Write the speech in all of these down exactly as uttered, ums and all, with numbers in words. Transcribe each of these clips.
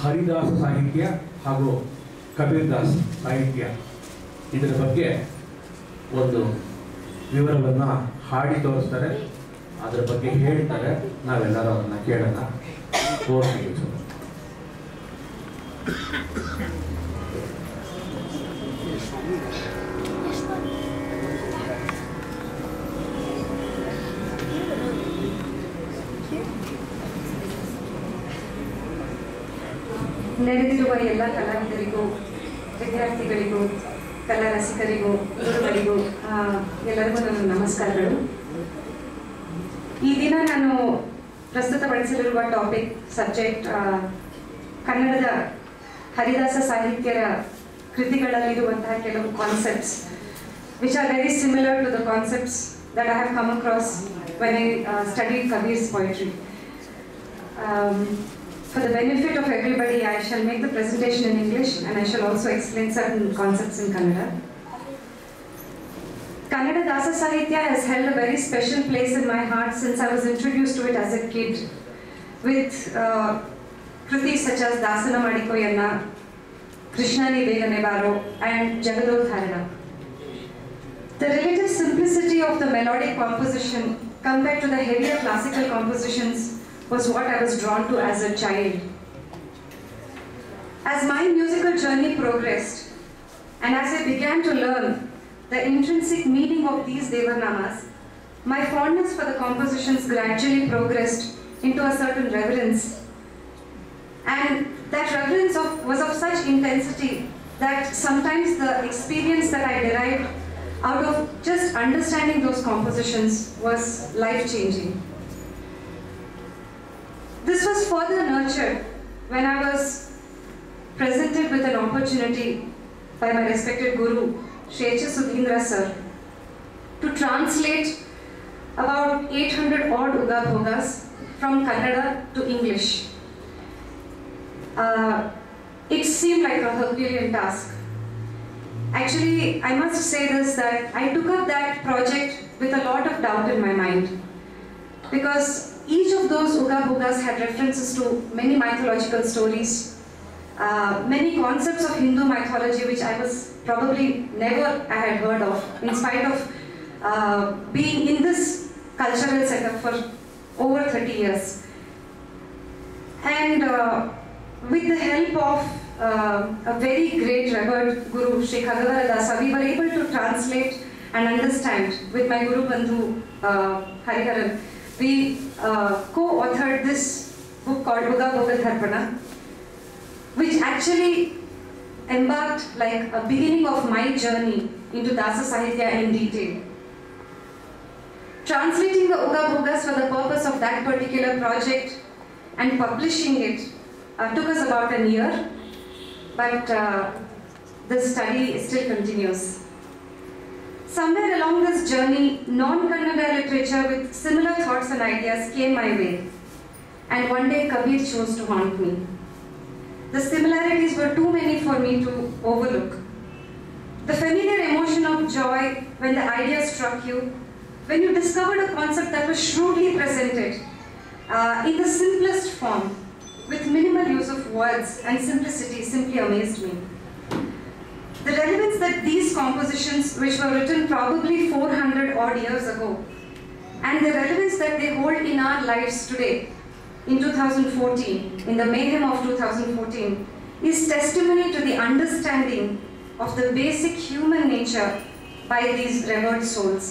ಹರಿದಾಸ ಸಾಹಿತ್ಯ ಹಾಗೂ ಕಬೀರ್ ದಾಸ್ ಸಾಹಿತ್ಯ ಇದರ ಬಗ್ಗೆ ಒಂದು ವಿವರವನ್ನು ಹಾಡಿ ತೋರಿಸ್ತಾರೆ, ಅದರ ಬಗ್ಗೆ ಹೇಳ್ತಾರೆ. ನಾವೆಲ್ಲರೂ ಅದನ್ನು ಕೇಳೋಣ. ಓಕೆ. ನೆರೆದಿರುವ ಎಲ್ಲ ಕಲಾವಿದರಿಗೂ, ವಿದ್ಯಾರ್ಥಿಗಳಿಗೂ, ಕಲಾ ರಸಿಕರಿಗೂ, ಗುರುಗಳಿಗೂ ಎಲ್ಲರಿಗೂ ನನ್ನ ನಮಸ್ಕಾರಗಳು. ಈ ದಿನ ನಾನು ಪ್ರಸ್ತುತಪಡಿಸಲಿರುವ ಟಾಪಿಕ್ ಸಬ್ಜೆಕ್ಟ್ ಕನ್ನಡದ ಹರಿದಾಸ ಸಾಹಿತ್ಯರ ಕೃತಿಗಳಲ್ಲಿರುವಂತಹ ಕೆಲವು concepts which are very similar to the concepts that I have come across when I studied Kabir's poetry. For the benefit of everybody, I shall make the presentation in English and I shall also explain certain concepts in Kannada. Kannada Dasa Sahitya has held a very special place in my heart since I was introduced to it as a kid with uh, kritis such as Dasana Madikoyanna, Krishnani Begane Baro and Jagadodharana. The relative simplicity of the melodic composition compared to the heavier classical compositions was what I was drawn to as a child. As my musical journey progressed, and as I began to learn the intrinsic meaning of these Devarnamas, my fondness for the compositions gradually progressed into a certain reverence. And that reverence of, was of such intensity that sometimes the experience that I derived out of just understanding those compositions was life-changing. This was further nurtured when I was presented with an opportunity by my respected Guru, Shri H S Sudhindra sir, to translate about eight hundred odd Uga Bhogas from Kannada to English. Uh, it seemed like a Herculean task. Actually, I must say this, that I took up that project with a lot of doubt in my mind, because each of those Uga Bhogas had references to many mythological stories, uh, many concepts of Hindu mythology which I was probably never I had heard of, in spite of uh, being in this cultural setup for over thirty years. And uh, with the help of uh, a very great revered Guru, Sri Khagavara Dasa, we were able to translate and understand with my Guru Bandhu uh, Hariharan. We uh, co-authored this book called Uga Bhoga Dharpana, which actually embarked like a beginning of my journey into Dasa Sahitya in detail. Translating the Uga Bhogas for the purpose of that particular project and publishing it uh, took us about a year, but uh, the study still continues. Somewhere along this journey, non-Kannada literature with similar thoughts and ideas came my way, and one day Kabir chose to haunt me. The similarities were too many for me to overlook. The familiar emotion of joy when the idea struck you, when you discovered a concept that was shrewdly presented uh, in the simplest form, with minimal use of words and simplicity, simply amazed me. The relevance that these compositions, which were written probably four hundred odd years ago, and the relevance that they hold in our lives today, in two thousand fourteen, in the mayhem of two thousand fourteen, is testimony to the understanding of the basic human nature by these revered souls.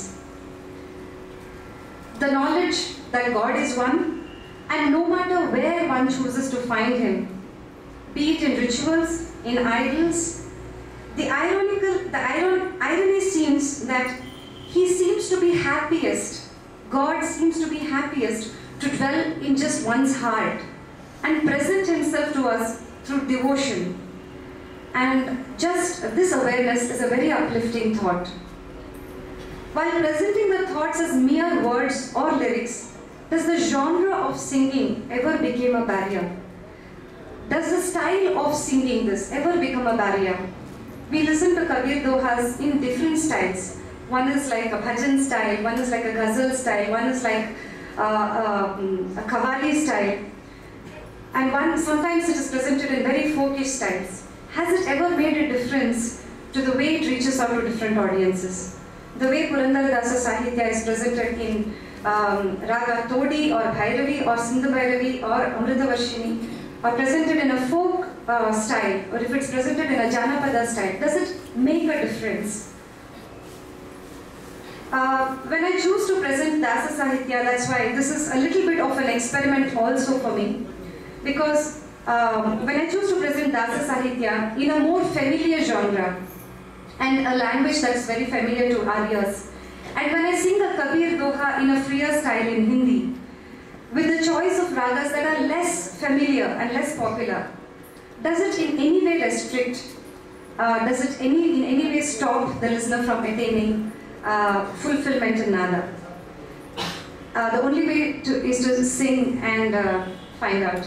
The knowledge that God is one, and no matter where one chooses to find Him, be it in rituals, in idols, The ironical, the iron, irony seems that He seems to be happiest, God seems to be happiest to dwell in just one's heart and present Himself to us through devotion. And just this awareness is a very uplifting thought. While presenting the thoughts as mere words or lyrics, does the genre of singing ever become a barrier? Does the style of singing this ever become a barrier? We listen to Kabir Dohas in different styles. One is like a bhajan style, one is like a ghazal style, one is like uh, uh, a qawwali style. and one, sometimes it is presented in very folkish styles. Has it ever made a difference to the way it reaches out to different audiences? The way Purandaradasa Sahitya is presented in um, Raga Todi or Bhairavi or Sindhu Bhairavi or Amritavarshini, or presented in a folk uh, style, or if it's presented in a Janapada style, does it make a difference? Uh, when I choose to present Dasa Sahitya, that's why this is a little bit of an experiment also for me, because um, when I choose to present Dasa Sahitya in a more familiar genre and a language that's very familiar to our ears, and when I sing a Kabir Doha in a freer style in Hindi, with the choice of ragas that are less familiar and less popular, does it in any way restrict, uh, does it any, in any way stop the listener from attaining uh, fulfillment in nada? Uh, the only way to, is to sing and uh, find out.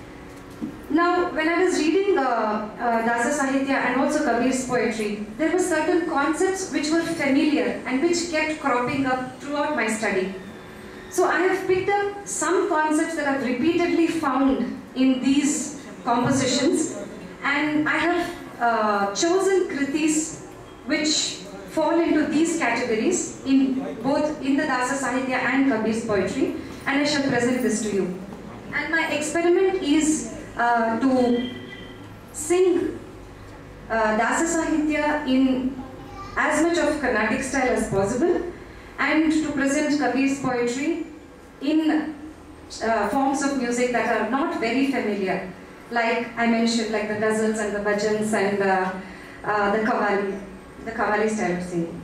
Now, when I was reading uh, uh, Dasa Sahitya and also Kabir's poetry, there were certain concepts which were familiar and which kept cropping up throughout my study. So I have picked up some concepts that I've repeatedly found in these compositions, and I have uh, chosen kritis which fall into these categories in both in the Dasa Sahitya and Kabir's poetry, and I shall present this to you. And my experiment is uh, to sing uh, Dasa Sahitya in as much of Carnatic style as possible, and to present Kabir's poetry in uh, forms of music that are not very familiar, like I mentioned, like the ghazals and the bhajans and uh, uh, the qawwali, the qawwali style of singing.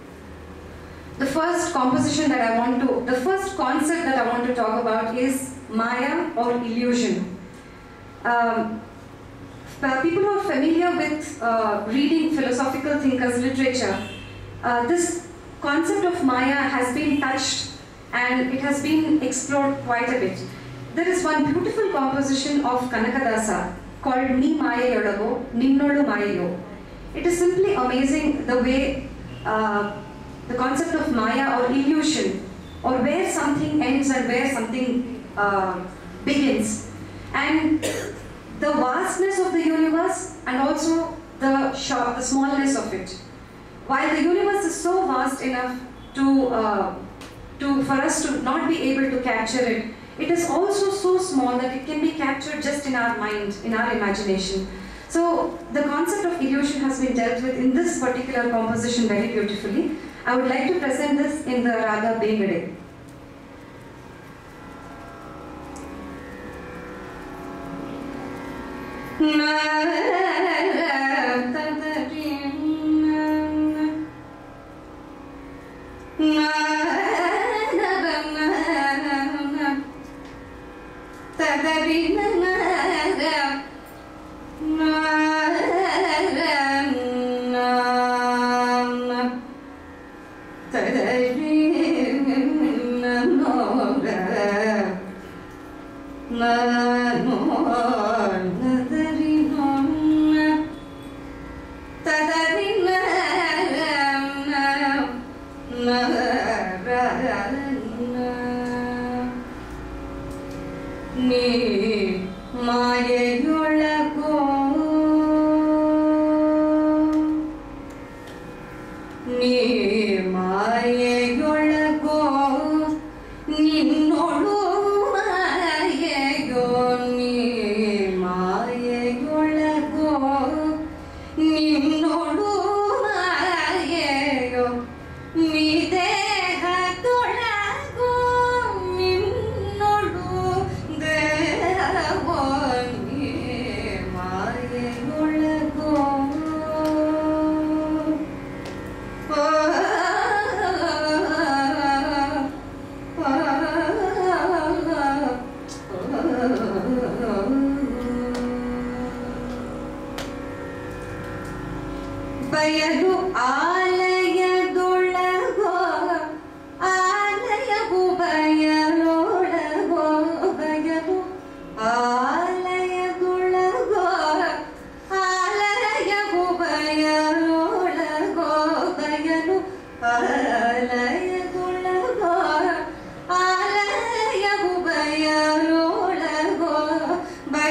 The first composition that I want to, the first concept that I want to talk about is Maya or illusion. Um, people who are familiar with uh, reading philosophical thinkers' literature, uh, this concept of Maya has been touched and it has been explored quite a bit. There is one beautiful composition of Kanakadasa called Ni Maya Yodago, Ninnodu Mayayo. It is simply amazing the way uh, the concept of Maya or illusion, or where something ends and where something uh, begins, and the vastness of the universe and also the short, the smallness of it. While the universe is so vast enough to, uh, to, for us to not be able to capture it, it is also so small that it can be captured just in our mind, in our imagination. So the concept of illusion has been dealt with in this particular composition very beautifully. I would like to present this in the Raga Begade.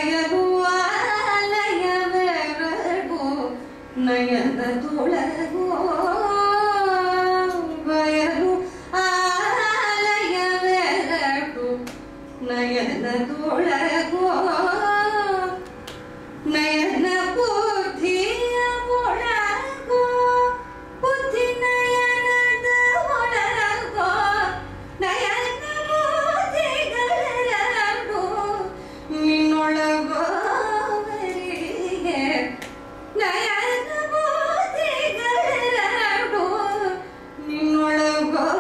ಬಯಲು ಆಲಯವೆರಡು ನಯನ ತೊಳಗೋ ಬಯಲು ಆಲಯವೆರಡು ನಯನ ತೊಳಗೋ ನಯನ ಬುದ್ಧಿಯ ಒಳಗೋ ಬುದ್ಧಿ ನಯನದ ಒಳಗೋ ನಯನ ಬುದ್ಧಿಗಳೆರಡು ನಿನ್ನೊಳಗೋ ನಯನ ಬುದ್ಧಿಗಳೆರಡು ನಿನ್ನೊಳಗೋ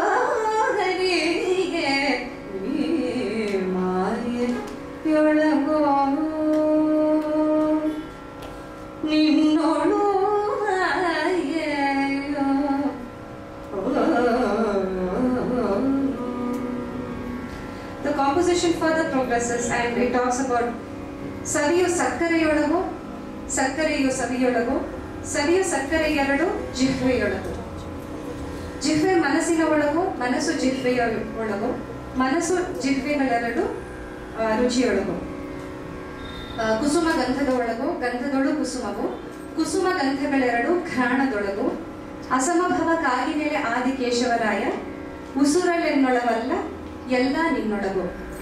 ನೀ ಮಾಯೊಳಗೋ ನಿನ್ನೊಳು The composition further progresses and it talks about ಸವಿಯು ಸಕ್ಕರೆಯೊಳಗು ಸಕ್ಕರೆಯು ಸವಿಯೊಳಗು ಸವಿಯು ಸಕ್ಕರೆ ಎರಡು ಜಿಹ್ವೆಯೊಳಗು ಜಿಹ್ವೆ ಮನಸ್ಸಿನ ಒಳಗು ಮನಸ್ಸು ಜಿಹ್ವೆಯ ಒಳಗು ಮನಸ್ಸು ಜಿಹ್ವೆಗಳೆರಡು ರುಚಿಯೊಳಗು ಕುಸುಮ ಗಂಧದ ಒಳಗು ಗಂಧದೊಳು ಕುಸುಮವು ಕುಸುಮ ಗಂಧಗಳೆರಡು ಘ್ರಾಣದೊಳಗು ಅಸಮಭವ ಕಾಗಿನೆಲೆ ಆದಿಕೇಶವರಾಯ ಉಸುರಲೆನ್ನೊಳವಲ್ಲ ಎಲ್ಲ ನಿನ್ನೊಳಗು.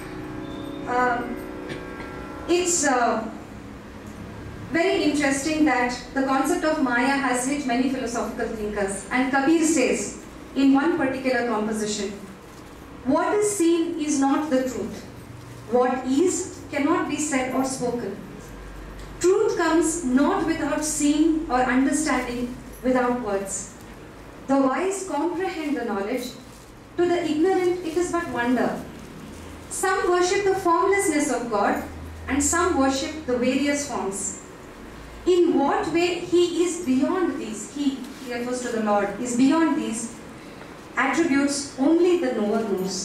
It's uh, very interesting that the concept of Maya has hit many philosophical thinkers, and Kabir says in one particular composition, what is seen is not the truth. What is cannot be said or spoken. Truth comes not without seeing or understanding without words. The wise comprehend the knowledge. To the ignorant it is but wonder. Some worship the formlessness of God and some worship the various forms. In what way he is beyond these, he, he refers to the Lord, is beyond these attributes only the knower knows.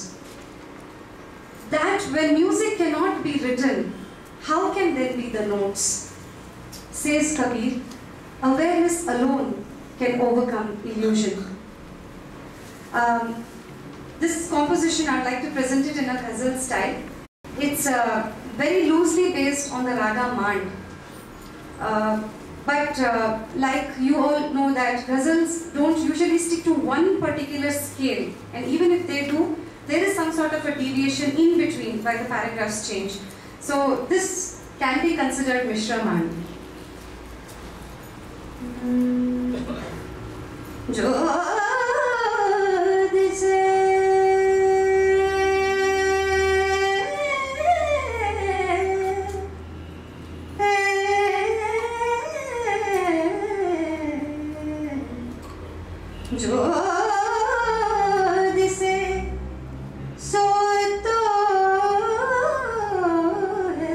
That when music cannot be written, how can there be the notes? Says Kabir, awareness alone can overcome illusion. Um, this composition, I'd like to present it in a ghazal style. It's uh, very loosely based on the raga Mand. Uh, but uh, like you all know that ghazals don't usually stick to one particular scale, and even if they do, there is some sort of a deviation in between why the paragraphs change. So this can be considered Mishra Mand. जो दिसे सो तो है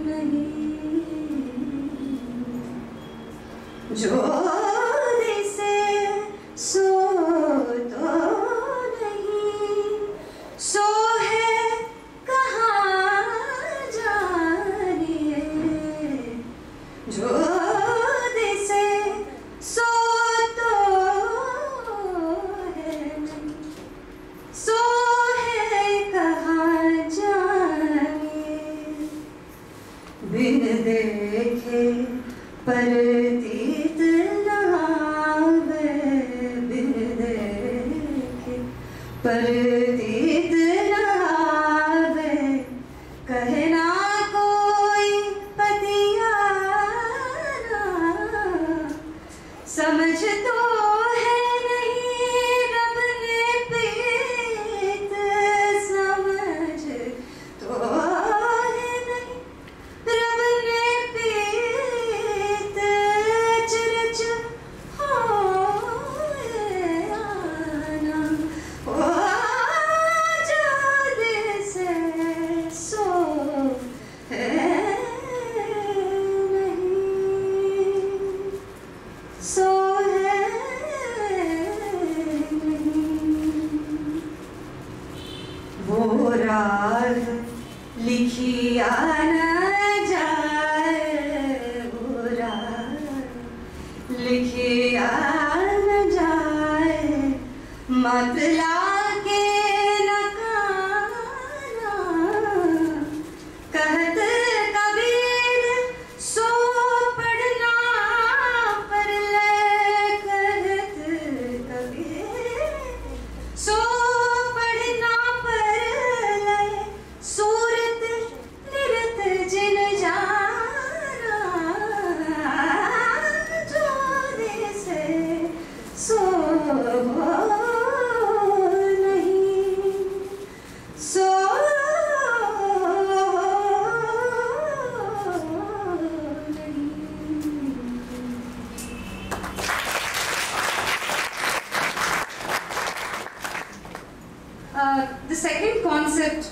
नहीं जो दिसे सो तो नहीं सो है कहाँ जानिए जो दिसे सो बिन देखे परतीत नावे बिन देखे परतीत नावे कहना कोई पतियाना समझ तो है नहीं रब ने प्रीत समझ तो लिखिया न जाए बुरा लिखिया न जाए मतला के नकाना कहत Kabir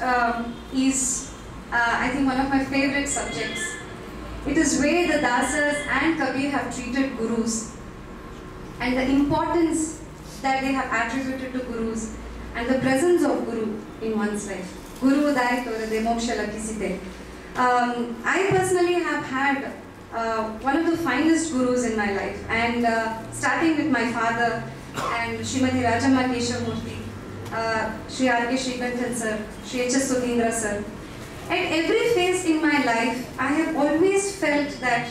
um, is, uh, I think, one of my favorite subjects. It is where the Dasas and Kabir have treated Gurus and the importance that they have attributed to Gurus and the presence of Guru in one's life. Guru Udai Torade Moksha Lakisite. Um, I personally have had uh, one of the finest Gurus in my life, and uh, starting with my father and Srimati Rajamma Keshavamurthy, uh, Shri R K Srikanthan sir, Shri H S Sudhindra sir. At every phase in my life, I have always felt that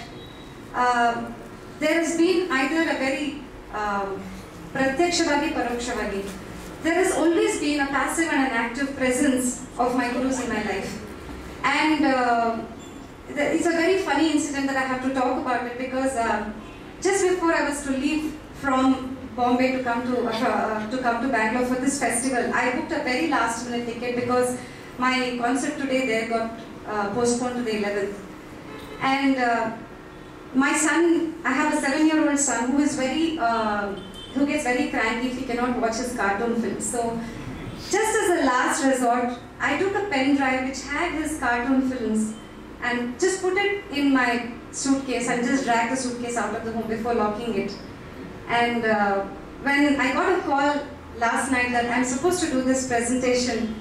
uh, there has been either a very um, Pratyakshavagi, Parokshavagi. There has always been a passive and an active presence of my Gurus in my life. And uh, it's a very funny incident that I have to talk about it, because uh, just before I was to leave from Bombay to come to, uh, to come to Bangalore for this festival, I booked a very last minute ticket because my concert today there got uh, postponed to the eleventh. And uh, my son, I have a seven-year-old son who is very, uh, who gets very cranky if he cannot watch his cartoon films. So, just as a last resort, I took a pen drive which had his cartoon films and just put it in my suitcase and just dragged the suitcase out of the home before locking it. And uh, when I got a call last night that I'm supposed to do this presentation,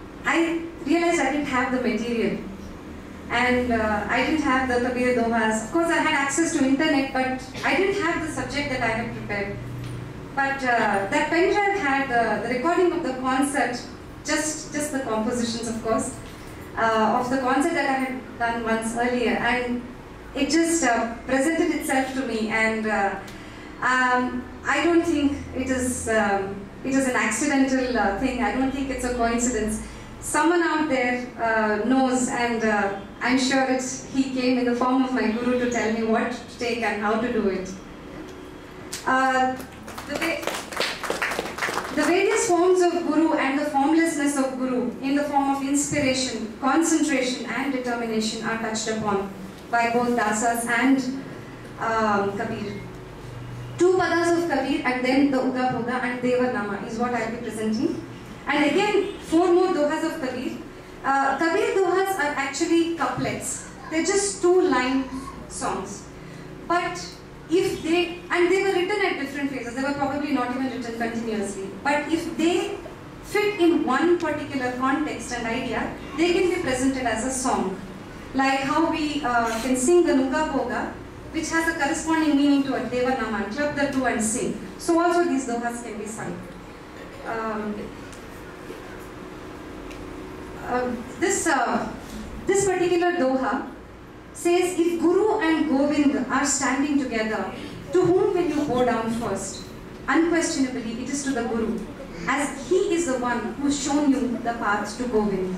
I realized I didn't have the material. And uh, I didn't have the Kabir Dohas. Of course, I had access to internet, but I didn't have the subject that I had prepared. But uh, that pen drive had uh, the recording of the concert, just, just the compositions, of course, uh, of the concert that I had done once earlier. And it just uh, presented itself to me. And uh, um, I don't think it is, um, it is an accidental uh, thing. I don't think it's a coincidence. Someone out there uh, knows, and uh, I'm sure it's, he came in the form of my Guru to tell me what to take and how to do it. Uh, the, way, the various forms of Guru and the formlessness of Guru in the form of inspiration, concentration and determination are touched upon by both Dasas and um, Kabir. Two padas of Kabir and then the Uga Bhoga and Devanama is what I'll be presenting. And again, four more dohas of Kabir. Uh, Kabir dohas are actually couplets. They're just two-line songs. But if they, and they were written at different phases, they were probably not even written continuously. But if they fit in one particular context and idea, they can be presented as a song. Like how we uh, can sing the Nuga Bhoga, which has a corresponding meaning to a Devanama, club the two and sing. So also these dohas can be sung. Um, Uh, this, uh, this particular doha says, if Guru and Govind are standing together, to whom will you bow down first? Unquestionably, it is to the Guru, as he is the one who has shown you the path to Govind.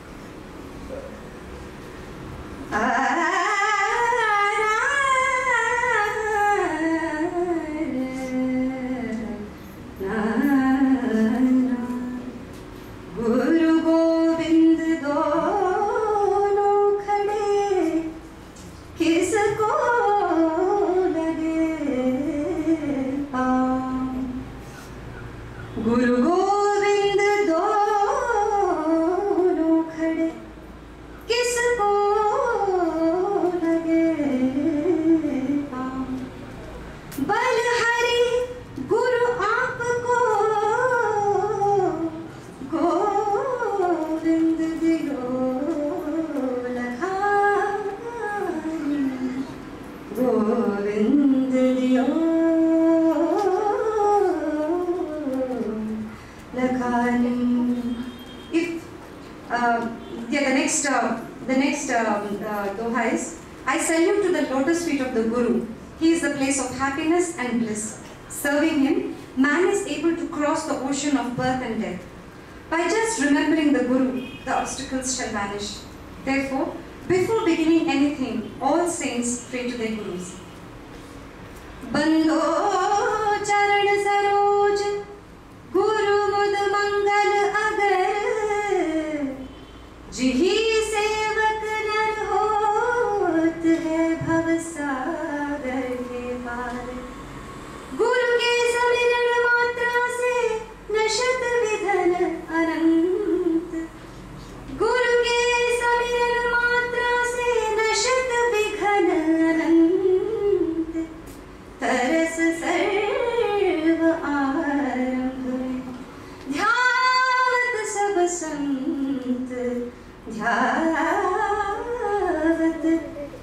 If uh, yeah, the next uh, the next um, uh, doha is, I salute to the lotus feet of the Guru. He is the place of happiness and bliss. Serving him, man is able to cross the ocean of birth and death. By just remembering the Guru, the obstacles shall vanish. Therefore, before beginning anything, all saints pray to their Gurus. Bando charan saroj Guru mud mangal agar jihi sevak nar hot hai bhav sagar ke paar. Guru ke samiran matra se nashat vidhan anant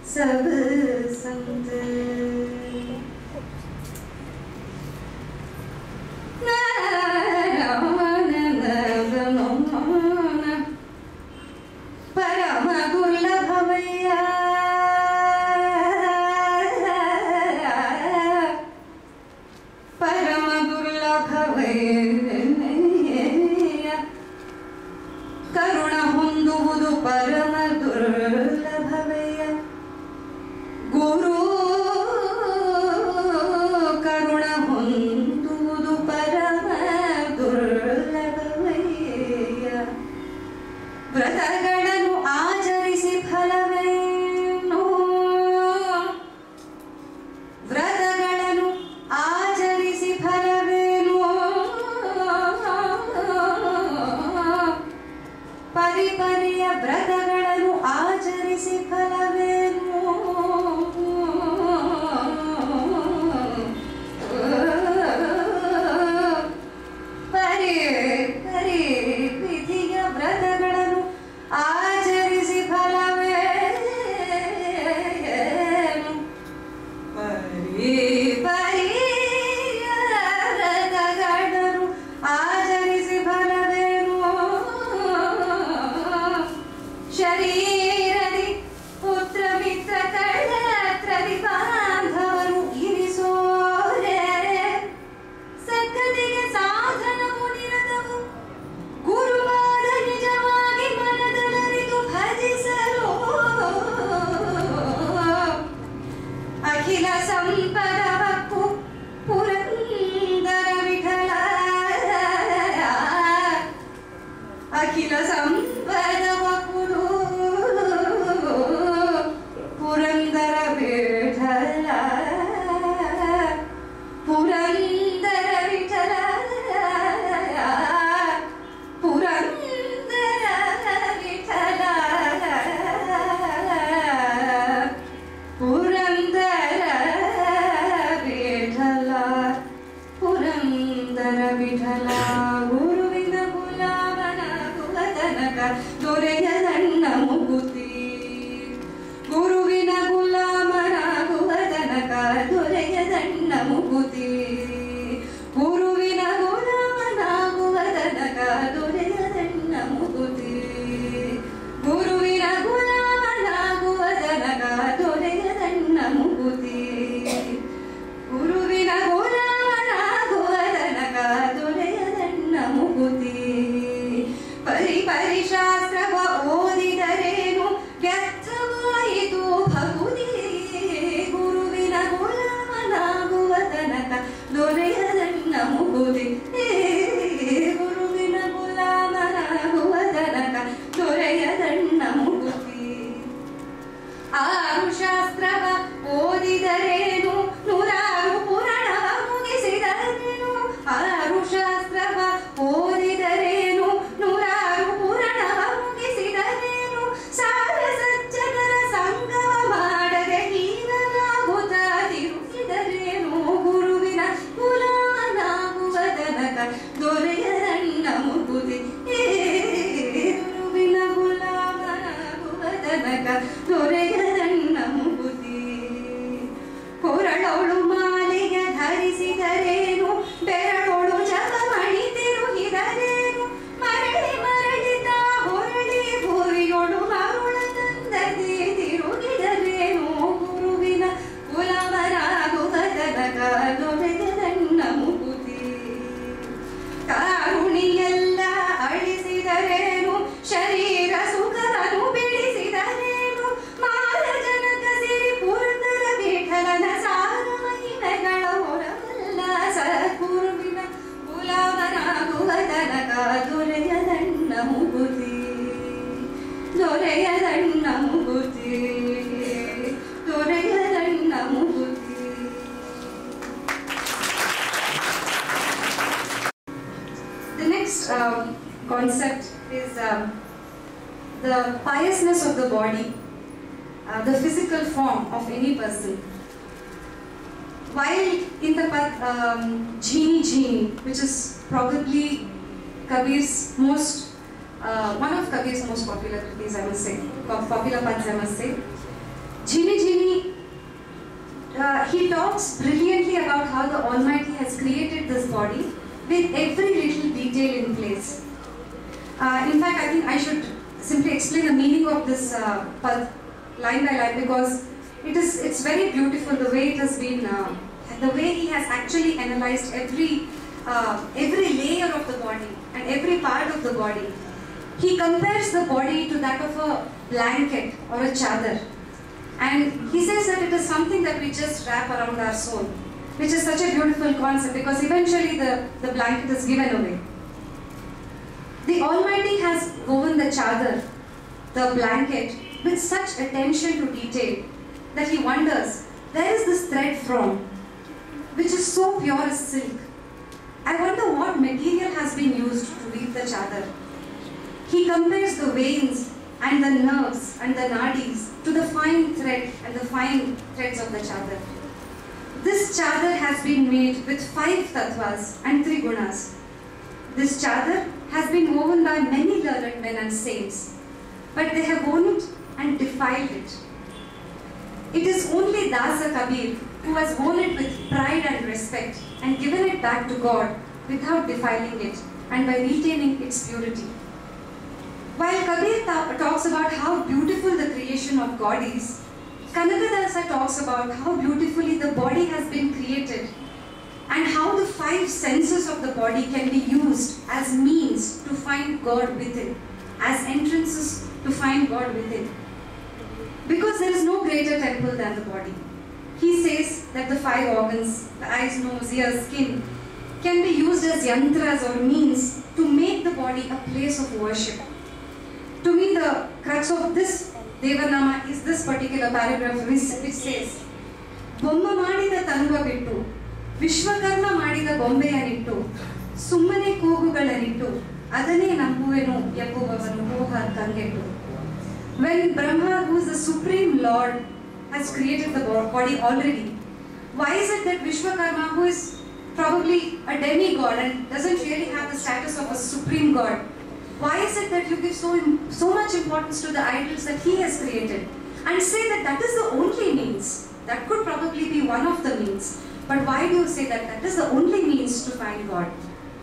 सब संत परम दुर्लभमैया परम दुर्लभमैया करुण ಹೊಂದುವುದು परम दुर्लभमैया गुरु करुण ಹೊಂದುವುದು परम दुर्लभमैया ವ್ರತಗಳನ್ನು ಆಚರಿಸಿ ಫಲವೇನು ವ್ರತಗಳನ್ನು ಆಚರಿಸಿ ಫಲವೇನು ಪರಿಪರಿಯ ವ್ರತಗಳನ್ನು ಆಚರಿಸಿ ಫಲವೇನು ಪರಿ ಪರಿ ವಿಧಿಯ ವ್ರತಗಳನ್ನು ಆಚರಿಸಿ ಫಲವೇನು ಪರಿ ಪರಿಯ ವ್ರತಗಳನ್ನು ಆಚರಿಸಿ ಫಲವೇನು ಶರೀರದಿ ಪುತ್ರ ಮಿತ್ರ ಕಳತ್ರದಿ ಬಾಂಧವರು ಇರಿಸೋರೆ ಸದ್ಗತಿಗೆ ಸಾಧನವು ನಿರತವು ಗುರುವಾದ ನಿಜವಾಗಿ ಮನದಲರಿತು ಭಜಿಸಲು ಅಖಿಲ ಸಂಪದವಕ್ಕೂ ಪುರಂದರ ವಿಠಲ ಅಖಿಲ ಸಂಪದವಕ್ಕೂ ಪುರಂದರ ವಿಠಲ ಪುರಂದರ ವಿಠಲ ಪುರಂದರ ವಿಠಲ ಪುರಂದರ ವಿಠಲ ಪುರಂದರ ವಿಠಲ ಗುರುವಿನ ಗುಲಾಮನಾಗುವ ತನಕ ದೊರೆಯದಣ್ಣ ಮುಗುತಿ ಗುರುವಿನ ಗುಲಾಮನಾಗುವ ತನಕ ದೊರೆಯದಣ್ಣ ಮುಗುತಿ ಗುರುವಿನ ಗುಲಾಮನಾಗುವ ತನಕ ದೊರೆಯದಣ್ಣ ಮುಗುತಿ ಗುರುವಿನ ಗುಲಾಮನಾಗುವ ತನಕ ದೊರೆಯದಣ್ಣ ಮುಗುತಿ ಗುರುವಿನ ಗುಲಾಮನಾಗುವ ತನಕ ದೊರೆಯದಣ್ಣ ಮುಗುತಿ ಪರಿ ಪರಿಶಾಸ್ತ್ರವ ಓದಿದರೇನು ವ್ಯರ್ಥವಾಯಿತು ಭಗುತಿ ಗುರುವಿನ ಗುಲಾಮನಾಗುವ ತನಕ ದೊರೆಯದಣ್ಣ ಮುಗುತಿ ಗುರುವಿನ ಗುಲಾಮನಾಗುವ ತನಕ ದೊರೆಯದಣ್ಣ ಮುಗುತಿ ಆರು ಶಾಸ್ತ್ರವ ಓದಿದರೇನು ನೂರಾರು ಪುರಾಣವ ಮುಗಿಸಿದರೇನು ಆರು ಶಾಸ್ತ್ರವ ಓದಿದರೇನು ನೂರಾರು ಪುರಾಣವ ಮುಗಿಸಿದರೇನು ಸಾರ ಸಜ್ಜನರ ಸಂಗವ ಮಾಡದೆ ಹೀನನಾಗುತ್ತ ತಿರುಗಿದರೇನು ಗುರುವಿನ ಗುಲಾಮನಾಗುವ ತನಕ ದೊರೆಯದಣ್ಣ ಮುಗುತಿ ಗುರುವಿನ ಗುಲಾಮನಾಗುವ ತನಕ ದೊರೆಯದಣ್ಣ ಮುಗುತಿ ಕೊರಳೋಳು ಮಾಲೆಯ ಧರಿಸಿದರೇನು ಬೆರಳೋಳು ಜಪಮಣಿ ತಿರುಗಿದರೇನು ಮರಳಿ ಮರಳಿತ ಹೊರಳಿ ಭೂವಿಯೊಳು ಮರುಳ ತಂದದಿ ತಿರುಗಿದರೇನು ಗುರುವಿನ ಗುಲಾಮನಾಗುವ ತನಕ ದೊರೆಯದಣ್ಣ ಮುಗುತಿ ಕಾರುಣಿಯೆಲ್ಲ ಅಳಿಸಿದರೇನು ಶರೀರ ಸುಖವನ್ನು ಬಿಡಿಸಿದರೇನು ಮಾಲ ಜನಕ ಸಿರಿ ಪುರಂದರ ವಿಠಲನ ಸಾರ ಮಹಿಮೆಗಳ ಹೊರವಲ್ಲ ಸದ್ಗುರುವಿನ ಗುಲಾಮನಾಗುವ ತನಕ ದೊರೆಯದಣ್ಣ ಮುಗುತಿ ದೊರೆಯದಣ್ಣ ಮುಗುತಿ ದೊರೆಯದಣ್ಣ ಮುಗುತಿ. The next um, concept is um, the piousness of the body, uh, the physical form of any person. While in the Pad, um, Jini Jini, which is probably Kabir's most, uh, one of Kabir's most popular kritis, I must say, popular pads, I must say. Jini Jini, uh, he talks brilliantly about how the Almighty has created this body with every little detail in place. Uh, in fact, I think I should simply explain the meaning of this uh, pad, line by line, because it is it's very beautiful the way it has been, uh, the way he has actually analyzed every uh, every layer of the body and every part of the body. He compares the body to that of a blanket or a chadar, and he says that it is something that we just wrap around our soul, which is such a beautiful concept because eventually the, the blanket is given away. The Almighty has woven the chadar, the blanket, with such attention to detail that he wonders, where is this thread from, which is so pure as silk? I wonder what material has been used to weave the chadar. He compares the veins and the nerves and the nadis to the fine thread and the fine threads of the chadar. This chadar has been made with five tattvas and three gunas. This chadar has been woven by many learned men and saints, but they have worn it and defiled it. It is only Dasa Kabir who has worn it with pride and respect and given it back to God without defiling it and by retaining its purity. While Kabir ta talks about how beautiful the creation of God is, Kanakadasa talks about how beautifully the body has been created and how the five senses of the body can be used as means to find God within, as entrances to find God within. Because there is no greater temple than the body. He says that the five organs, the eyes, nose, ears, skin, can be used as yantras or means to make the body a place of worship. To me, the crux of this Devanama is this particular paragraph which, which says, Bomma madida tanuva bittu, Vishwakarma madida bombeyanittu, Summane kogugalanittu, Adane nambuvenu yabbuvavanu moha kangettu. When Brahma, who is the Supreme Lord, has created the body already, why is it that Vishwakarma, who is probably a demigod and doesn't really have the status of a supreme god, why is it that you give so, so much importance to the idols that he has created and say that that is the only means? That could probably be one of the means. But why do you say that that is the only means to find God?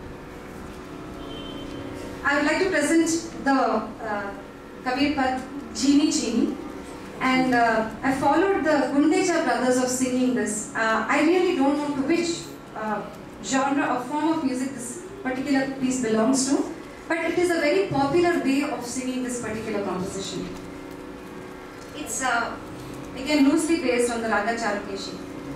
I would like to present the uh, Kabir Pad Jini Jini, and uh, I followed the Gundecha brothers of singing this. Uh, I really don't know to which uh, genre or form of music this particular piece belongs to, but it is a very popular way of singing this particular composition. It's uh, again loosely based on the Raga Charukeshi.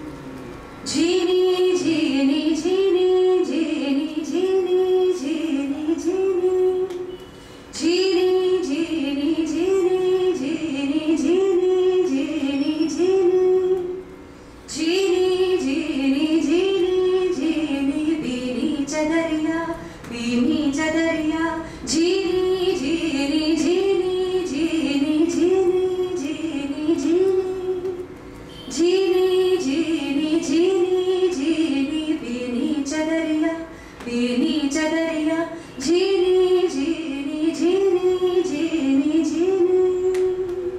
Jini, Jini, Jini, Jini, Jini, Jini, Jini, Jini, Jini, Jini, Jini, Jini, Jini, Jini, Jini, Jini, Jini, Jini, Bini Chadariya, Bini Chadariya, Jini, Jini, Jini, Jini, Jini, Jini, Jini, Jini, Jini, Jini, Jini, Bini Chadariya, Bini Chadariya, Jini, Jini, Jini, Jini, Jini.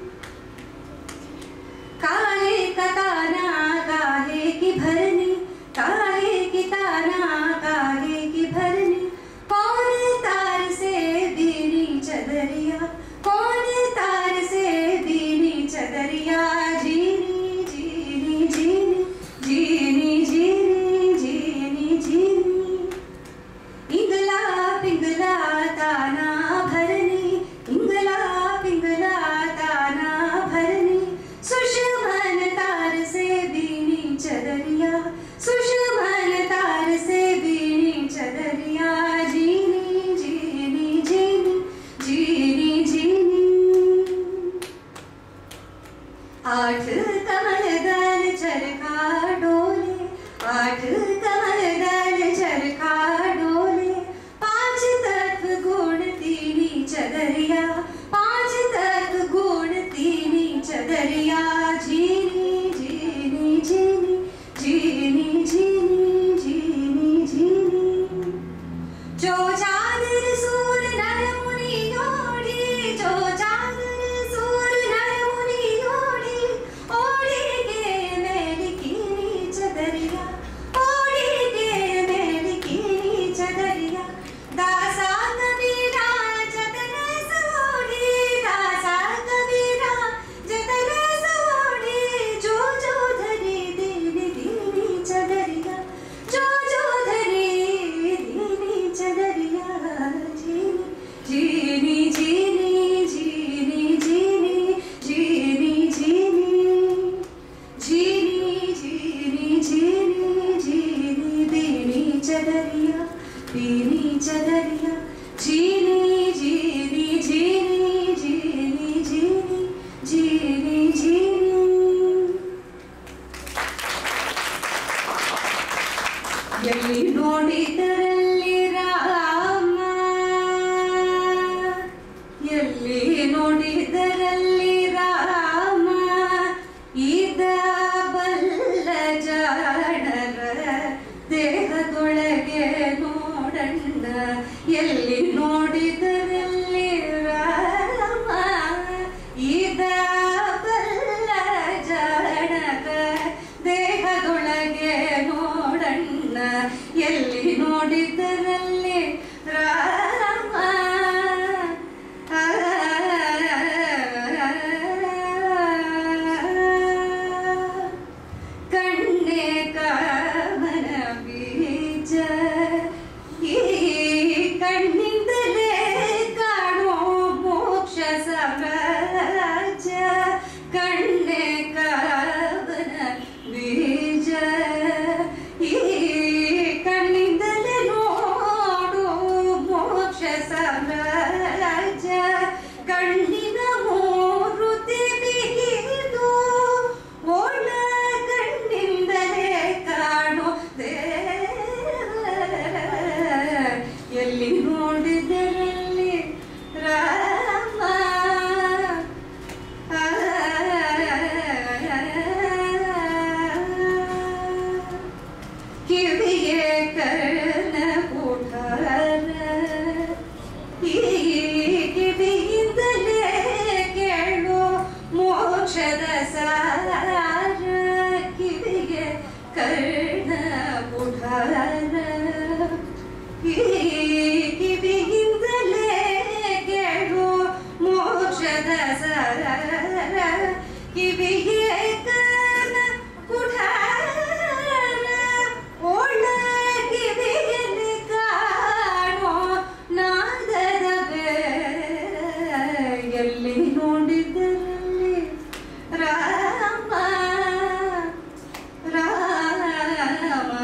Kahe ka tana, kahe ki bharni, kahe ki tana, kahe ki bharni, kaun tar se bini chadariya, kaun tar se bini chadariya, jini, jini, jini, jini, jini, jini, jini. Ingla pingla tana bharni, ingla pingla tana bharni, sushman tar se bini chadariya, sushman tar se bini chadariya, jini, jini, jini, jini, jini. आठ कमल दल चरखा डोले, आठ कमल दल चरखा डोले, पांच तत्व गुण तीनी चदरिया, पांच तत्व गुण तीनी चदरिया, जीनी, जीनी, जीनी, जीनी, जीनी, जीनी, जीनी. जो चादर सूर नर मुनि ओढ़ी, जो चादर सूर नर मुनि ओढ़ी, ಮೋಕ್ಷದ ಸಾರ ಕಿವಿಗೆ ಕರ್ಣ ಪುಢಾರ ಈ ಕಿವಿಯಿಂದಲೇ ಕೇಳು ಮೋಕ್ಷದ ಸಾರ ಕಿವಿಗೆ ಕರ್ಣ ಪುಢಾರ ಒಳ ಕಿವಿಯಲ್ಲಿ ಕಾಣೋ ನಾದದ ಎಲ್ಲಿ ನೋಡಿದ್ದರಲ್ಲಿ ರಾಮ ರಾಮ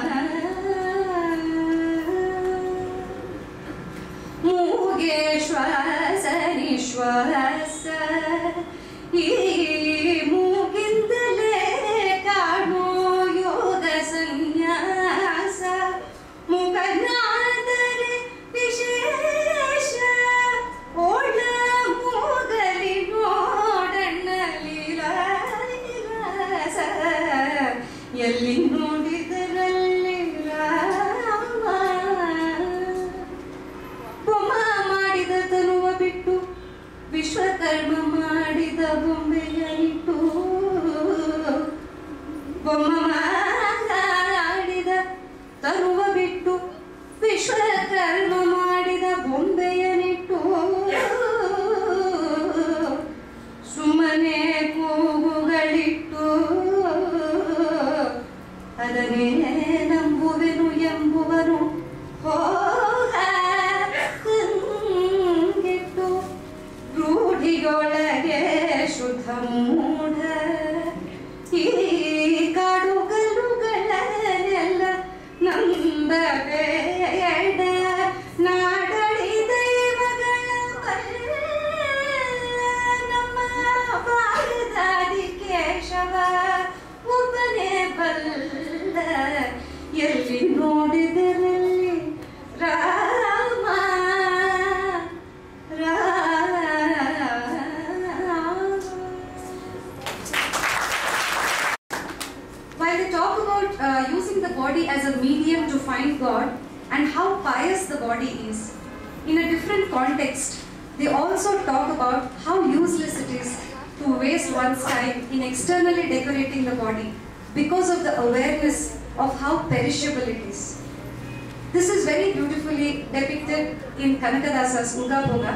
ಮೂಗೆ ಶ್ವಾಸ ನಿಶ್ವಾಸ ಈ ಮೂಗಿಂದಲೇ ಕಾಣೋ ಯೋಗ ಸನ್ಯಾಸ ಮುಖನಾದರೆ ವಿಶೇಷ ಒಳ ಮೂಗಲಿ ನೋಡಣ್ಣ ಲೀಲಾಸ ಎಲ್ಲಿ ನೋಡಿದರಲ್ಲಿ ರಾಮ ಬೊಮ್ಮ ಮಾಡಿದ ತನುವ ಬಿಟ್ಟು ವಿಶ್ವಕರ್ಮ ಮಾಡಿದ ಬೊಂಬೆಯ ಇಟ್ಟು ಬೊಮ್ಮ ಮಾಡಿದ ತನುವ ಬಿಟ್ಟು ವಿಶ್ವಕರ್ಮ ಮಾಡಿದ ಬೊಂಬೆಯನಿಟ್ಟು ಸುಮ್ಮನೆ ಕೂಗುಗಳಿಟ್ಟು ಅದನ್ನೇ ನಂಬುವೆನು ಎಂಬುವನು ಹೋಗಿಟ್ಟು ರೂಢಿಯೊಳಗೆ ಶುದ್ಧ ಮೂಢ ಈ ಕಾಡುಗಲ್ಲುಗಳನ್ನೆಲ್ಲ ನಂಬಬೇಡ ನಾಡಳಿ ದೈವಗಳ ನಮ್ಮ ಭಾರತಾದಿ ಕೇಶವ ಒಬ್ಬನೇ ಬಲ್ಲ ಎಲ್ಲಿ ನೋಡಿದರಲ್ಲಿ Rama Rama. While they talk about uh, using the body as a medium to find God and how pious the body is, in a different context, they also talk about how useless it is to waste one's time in externally decorating the body because of the awareness of how perishable it is. This is very beautifully depicted in Kanakadasa's Uga Boga.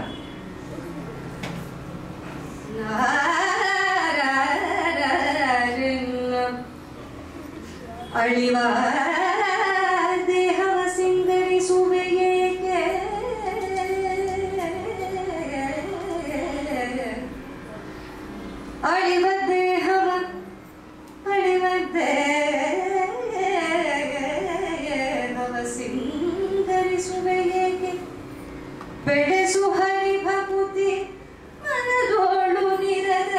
ಅಳಿವ ದೇಹವ ಸಿಂಗರಿಸುವೆಯೇಕೆ ಅಳಿವ ದೇಹವ ಅಳಿವ ದೇಹವ ಸಿಂಗರಿಸುವೆಯೇಕೆ ಬೆಳೆಸು ಹರಿ ಭಕುತಿ ಮನದೋಳು ನಿರದ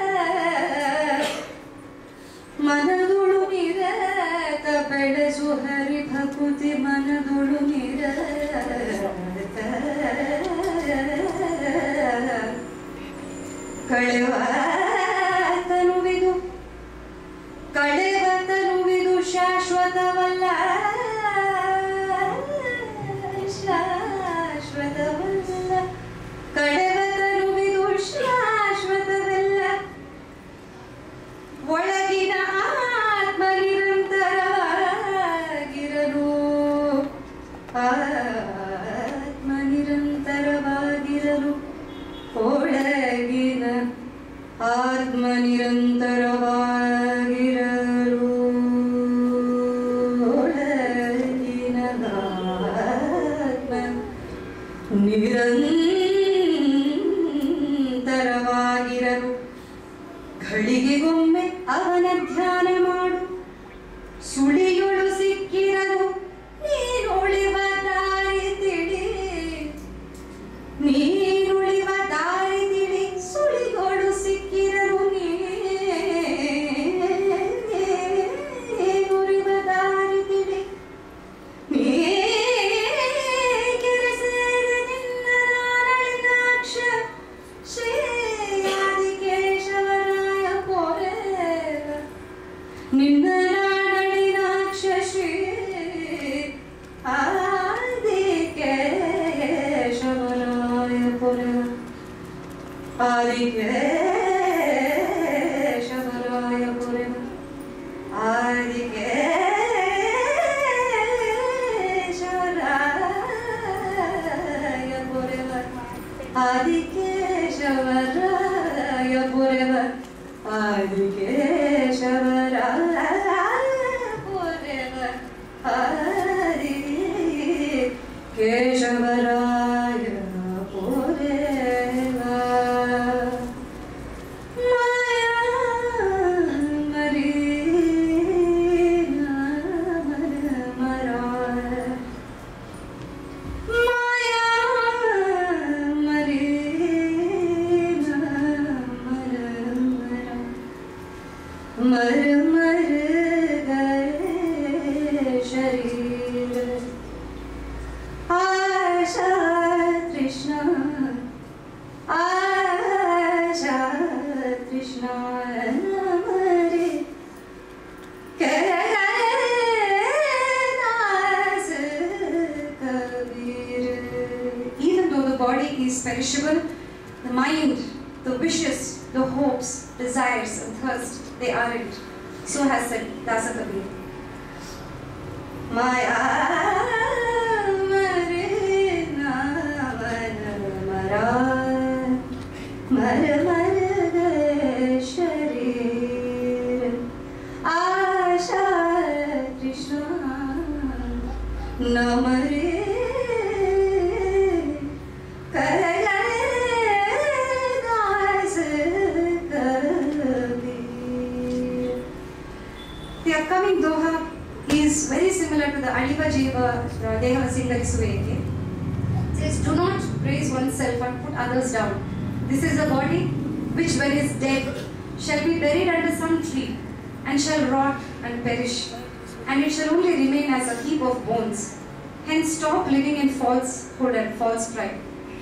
ಮನದೋಳು ನಿರತ ಬೆಳೆಸು ಹರಿ ಭಕುತಿ ಮನದೋಳು ನಿರತ ಕಳೆವ ತನುವಿದು ಕಳೆವ ತನುವಿದು ಶಾಶ್ವತವಲ್ಲ ಶಾಶ್ವತವಲ್ಲ ಕಳೆವ ತನುವಿದು ಶಾಶ್ವತವಲ್ಲ ಒಳಗಿನ ಆತ್ಮ ನಿರಂತರವಾಗಿರಲು ಆತ್ಮ ನಿರಂತರವಾಗಿರಲು ಒಳಗಿನ ಆತ್ಮ ನಿರಂತರವಾಗಿರಲು ಒಳಗಿನ ಆತ್ಮ ನಿರಂತರವಾಗಿರಲು ಘಳಿಗೆಗೊಮ್ಮೆ ಅವನ ಧ್ಯಾನ ಮಾಡು ಸುಳಿಯೊಳು ಸಿಕ್ಕಿರಲು ನೀನುಳಿವ ದಾರಿ ತಿಳಿ ನೀನುಳಿವ ದಾರಿ ತಿಳಿ ಸುಳಿಗಳು ಸಿಕ್ಕಿರಲು ನೀನುಳಿವ ದಾರಿ ತಿಳಿ ನೀಗೆರೆ ಸೇರಿ ನಿನ್ನ ನಾರಾಯಣಾಕ್ಷ ಶ್ರೇಯಾದಿ ಕೇಶವರಾಯ ಪೋರೆ ನಿನ್ನ ನಾಡಿನಾಕ್ಷ Shri Perishable, the mind, the wishes, the hopes, desires and thirst, they aren't. So has said Dasa Kabir. Maya marina mara mara mara sharir Asha Krishna namare Doha is very similar to the Aliva Jiva Dehava Singarisuveke. It says, do not praise oneself and put others down. This is a body which, when is dead, shall be buried under some tree and shall rot and perish, and it shall only remain as a heap of bones. Hence, stop living in falsehood and false pride.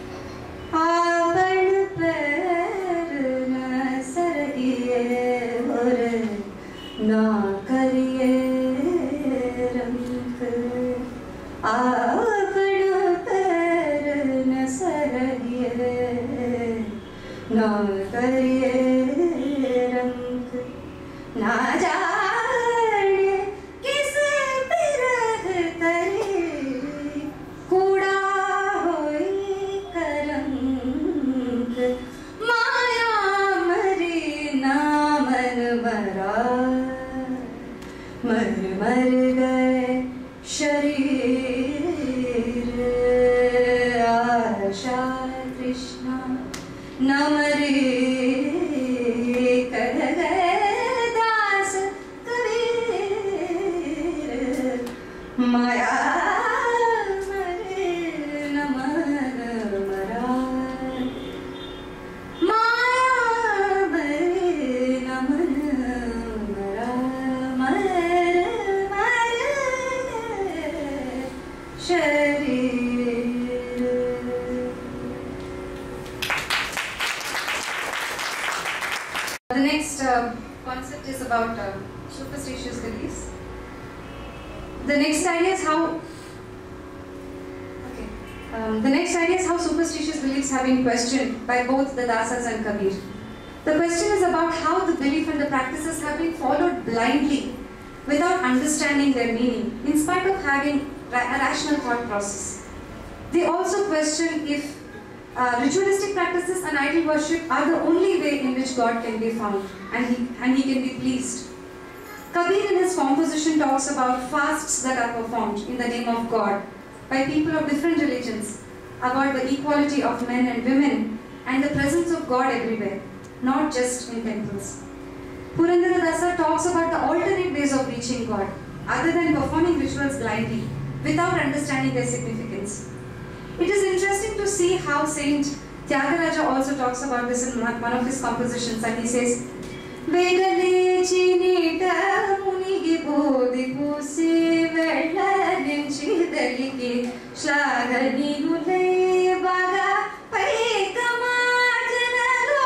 Na kariye rank aapad per na sarahiye na kariye rank na jaane kis pirah tare kuda hoi karank maya mari naman mara मर मर गए शरीर आशा कृष्णा न मरे कह गए दास कबीर माया मरे न मन मरा माया मरे न मन मरा The next uh, concept is about uh, superstitious beliefs. The next idea is how okay. Um, the next idea is how superstitious beliefs have been questioned by both the Dasas and Kabir. The question is about how the belief and the practices have been followed blindly without understanding their meaning, in spite of having ra a rational thought process. They also question if uh, ritualistic practices and idol worship are the only way in which God can be found and he, and he can be pleased. Kabir in his composition talks about fasts that are performed in the name of God by people of different religions, about the equality of men and women and the presence of God everywhere, not just in temples. Purandara Dasa talks about the alternate ways of reaching God, other than performing rituals blindly, without understanding their significance. It is interesting to see how Saint Tyagaraja also talks about this in one of his compositions, and he says, Vedale chinita munigi bodhi pusi vella nenchi daliki shlagani nulai baga paikama janalo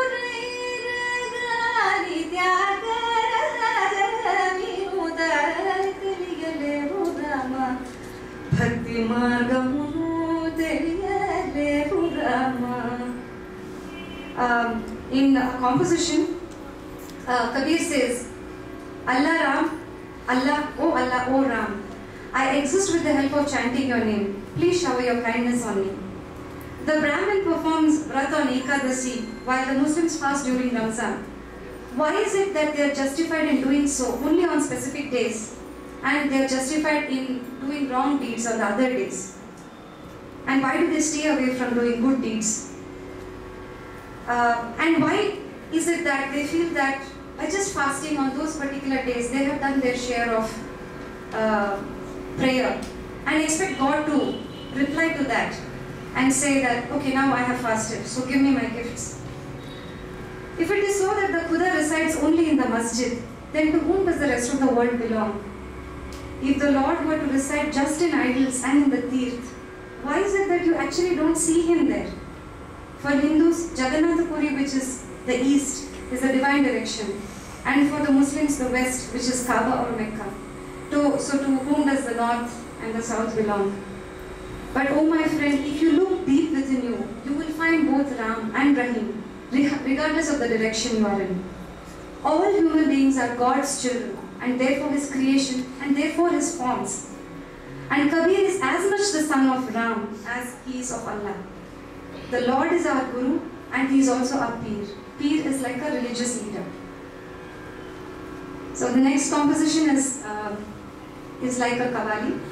nuragani tyagaraja minudar kaligale mudama bhakti margamu teliyale mudama. Um, in a composition, Uh, Kabir says, Allah Ram, Allah, oh Allah, oh Ram, I exist with the help of chanting your name. Please shower your kindness on me. The Brahmin performs Vrat on Ekadasi while the Muslims fast during Ramzan. why is it that they are justified in doing so only on specific days and they are justified in doing wrong deeds on the other days? And why do they stay away from doing good deeds? Uh, and why is it that they feel that by just fasting on those particular days, they have done their share of uh, prayer and expect God to reply to that and say that, okay, now I have fasted, so give me my gifts. If it is so that the Khuda resides only in the masjid, then to whom does the rest of the world belong? If the Lord were to reside just in idols and in the tirth, why is it that you actually don't see him there? For Hindus, Jagannath Puri, which is the east, is the divine direction. And for the Muslims, the west, which is Kaaba or Mecca. To, so to whom does the north and the south belong? But oh my friend, if you look deep within you, you will find both Ram and Rahim, regardless of the direction you are in. All human beings are God's children, and therefore his creation, and therefore his forms. And Kabir is as much the son of Ram as he is of Allah. The Lord is our Guru, and he is also our Peer. Peer is like a religious leader. So the next composition is, uh, is like a Qawwali.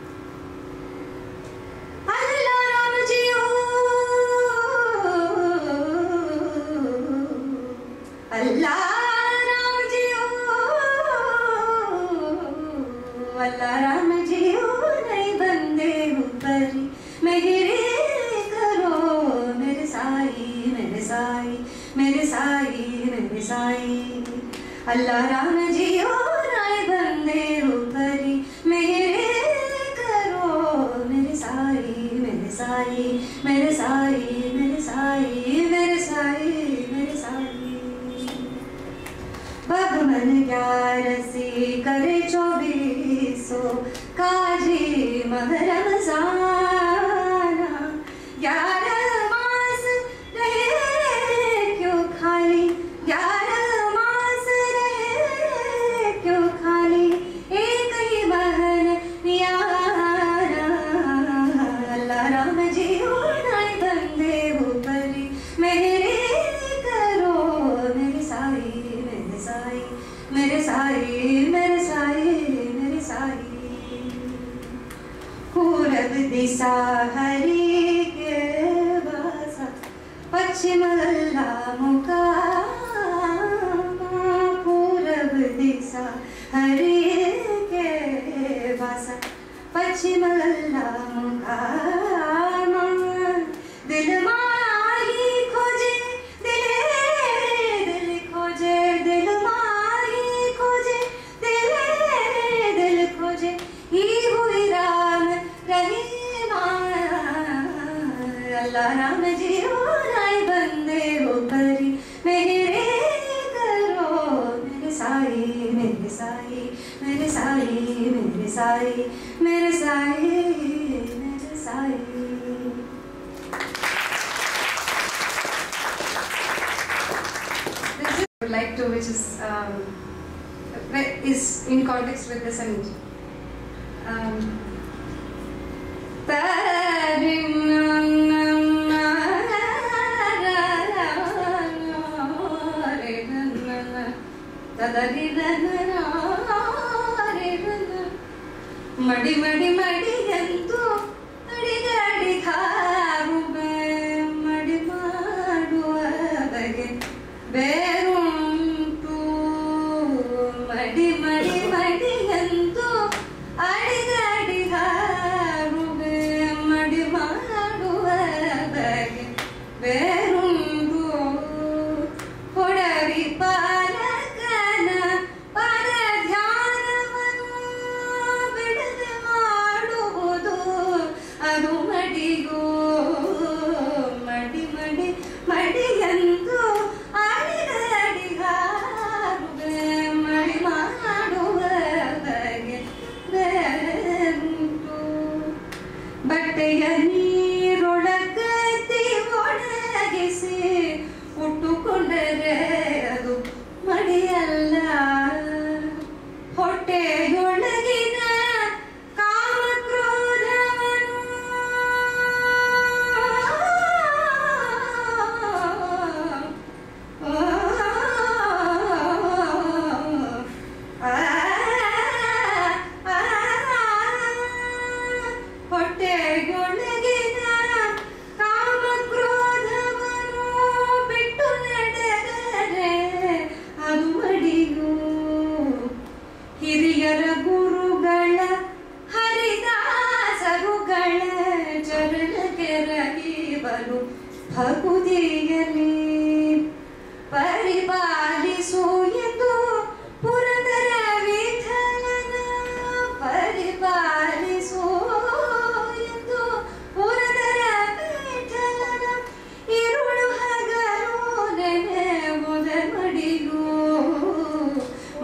Allah Ram jiyo nae bande upari mere karo mere sai mere sai mere sai mere sai mere sai mere sai Bhagwan gyarasi kare chobiso kaji mah Ramazana gyara maas rahe kyo khali gyara दिशा हरि के बासा पश्चिम अल्लाह मुकामा पूरब दिशा हरि के बासा पश्चिम अल्लाह मुकामा दिल माही खोजे दिले दिल खोजे दिल माही खोजे दिले दिल खोजे ही हुई राम रही Allah Ram jiyo nae bande upari mere karo mere sai mere sai mere sai mere sai mere sai mere sai This is I would like to, which is um, is in context with this and um, मडी मडी मडी गंतु अडिगाडी खारुबे मडी माडुव बगे बेरुंटु मडी मडी मडी गंतु अडिगाडी खारुबे मडी माडुव बगे बेरुंटु कोडवी पालकन पाद ध्यानवनु बिडದೆ ಮಾಡುವುದು ಅದು ಮಡಿಗೋ ಮಡಿ ಮಡಿ ಮಡಿಯಂದು ಅಡಿಗಡಿಗಾರುವೆ ಮಡಿ ಮಾಡುವ ಬಗೆ ಬೇರುಂಟು ಬಟ್ಟೆಯ ನೀರೊಳಗತಿ ಒಣಗಿಸಿ ಉಟ್ಟುಕೊಂಡರೆ ಅದು ಮಡಿಯಲ್ಲ ಹೊಟ್ಟೆಯೊಳಗಿನ ಕಾಮಕ್ರೋಧವನ್ನು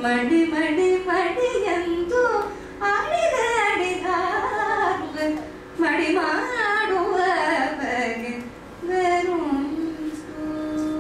ಮಡಿ ಮಡಿ ಮಡಿಯಂದು ಆಡಿದಾಡಿದ ಮಡಿ ಮಾಡುವ ಬಗೆ ಬರುಂಟು.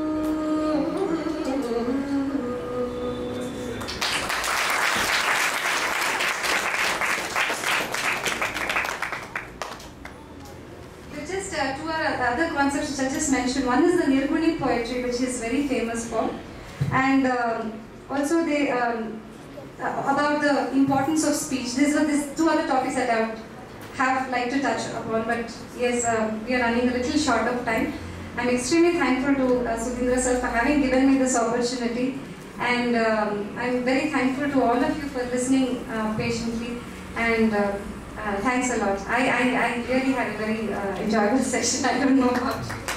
Just uh, two other concepts which I just mentioned. One is the Nirguni poetry, which is very famous for, and um, also they um, about the importance of speech. These are these two other topics that I would have liked to touch upon, but yes, uh, we are running a little short of time. I'm extremely thankful to uh, Sudhindra sir for having given me this opportunity, and um, I'm very thankful to all of you for listening uh, patiently, and uh, uh, thanks a lot. I, I, I really had a very uh, enjoyable session. I don't know about you.